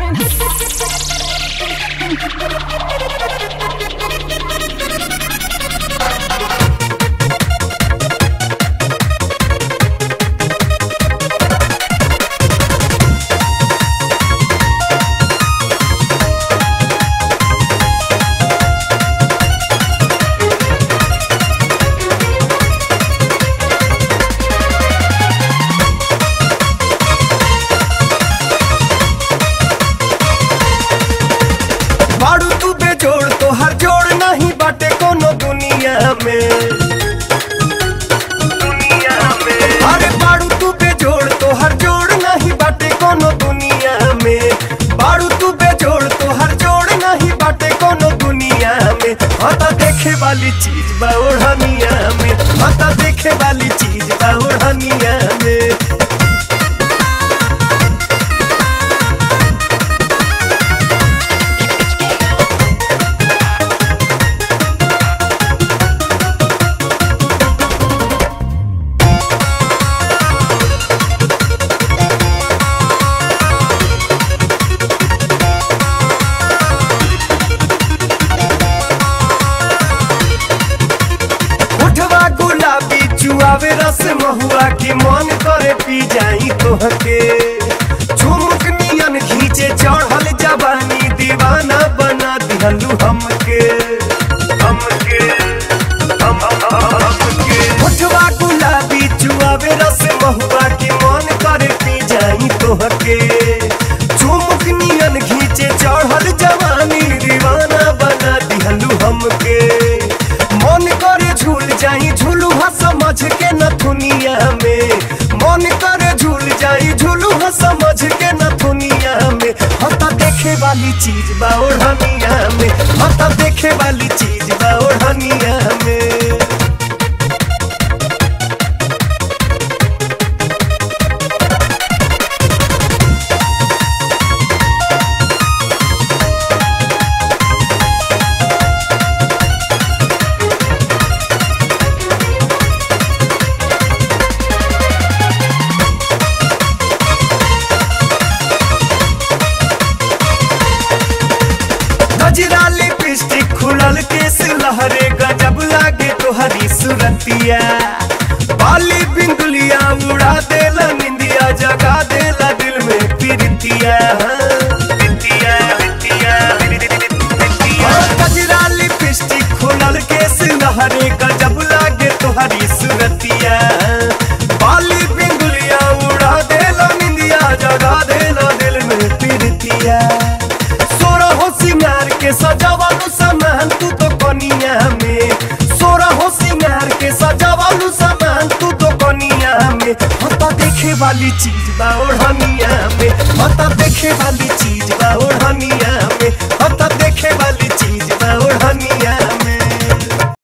बाड़ू तू बेजोड़ तो हर जोड़ नहीं बाटे कोनो दुनिया में। अरे बाड़ू तू बेजोड़ तो हर जोड़ नहीं बाटे कोनो दुनिया में। बाड़ू तू बेजोड़ तो हर जोड़ नहीं बाटे कोनो दुनिया में। हता देखे वाली चीज बा ओढ़निया में। हता देखे वाली चीज बा ओढ़निया में। चुआवे रस महुआ की मन करे पी जाई तोहके। झुमुक नियन खींचे चढ़ल जवानी दीवाना बना दिहलू हमके। होठवा गुलाबी चुआवे रस महुआ की मन करे पी जाई तोहके। झुमुक नियन खींचे चढ़ल जवानी दीवाना बना दिहलू हमके। मन करे झूल जाई झूलुहा समझ के न दुनिया में। मन करे झूल जाई झूलुहा समझ के न दुनिया में। हता देखे वाली चीज बा ओढ़निया में। हता देखे वाली चीज बा ओढ़निया में। गजरा लिपस्टिक खुलल केस लहरे गजब लागे तोहरी सुरतिया। बाली बिंदुलिया उड़ा देला निंदिया जगा देला दिल में प्रीतिया। गजरा लिपस्टिक खुलल केस लहरे गजब लागे तोहरी सुरतिया। बाली बिंदुलिया उड़ा देला निंदिया जगा देला दिल में प्रीतिया। सिंगार के सजावालू सामान तू तो कनिया में। सोरा हो सिंगार के सजावालू सामान तू तो कनिया में। हता देखे वाली चीज बा ओढ़निया में। हता देखे वाली चीज